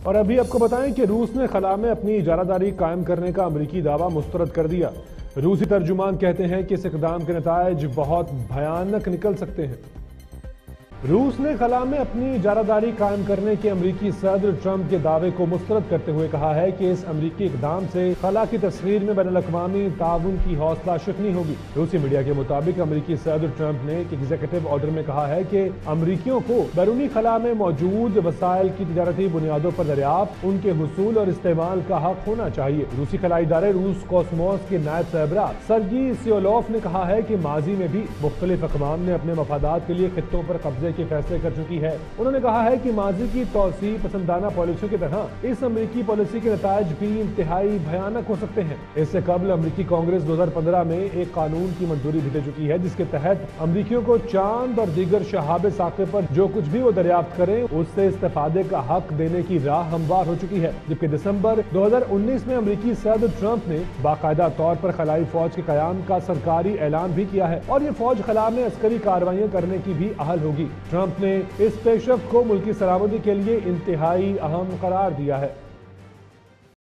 اور ابھی آپ کو بتائیں کہ روس نے خلا میں اپنی اجارہ داری قائم کرنے کا امریکی دعویٰ مسترد کر دیا۔ روسی ترجمان کہتے ہیں کہ اس اقدام کے نتائج بہت بھیانک نکل سکتے ہیں۔ روس نے خلا میں اپنی اجارہ داری قائم کرنے کے امریکی صدر ٹرمپ کے دعوے کو مسترد کرتے ہوئے کہا ہے کہ اس امریکی اقدام سے خلا کی تصویر میں بین الاقوامی تعاون کی حوصلہ شکنی ہوگی۔ روسی میڈیا کے مطابق امریکی صدر ٹرمپ نے ایک ایگزیکٹو آرڈر میں کہا ہے کہ امریکیوں کو بیرونی خلا میں موجود وسائل کی تجارتی بنیادوں پر دریافت، ان کے حصول اور استعمال کا حق ہونا چاہیے۔ روسی خلائی ادارے روس کوسموس کے نائب سربراہ سرگی سیولوف نے کہا ہے کہ ماضی میں بھی مختلف اقوام نے اپنے مفادات کے لیے خطوں پر قبضے کے فیصلے کر چکی ہے۔ انہوں نے کہا ہے کہ ماضی کی توسیع پسندانہ پالیسیوں کی طرح اس امریکی پالیسی کے نتائج بھی انتہائی بھیانک ہو سکتے ہیں۔ اس سے قبل امریکی کانگریس 2015 میں ایک قانون کی منظوری بھی دے چکی ہے جس کے تحت امریکیوں کو چاند اور دیگر شہاب ثاقب پر جو کچھ بھی وہ دریافت کریں اس سے استفادے کا حق دینے کی راہ ہموار ہو چکی ہے، جبکہ دسمبر 2019 میں امریکی صدر ٹرمپ نے باقاعدہ طور پر خلائی فوج کے قیام کا سرکاری اعلان بھی کیا ہے اور یہ فوج خلا میں عسکری کارروائیاں کرنے کی بھی اہل ہوگی۔ ٹرمپ نے اس پیش رفت کو ملکی سلامتی کے لیے انتہائی اہم قرار دیا ہے۔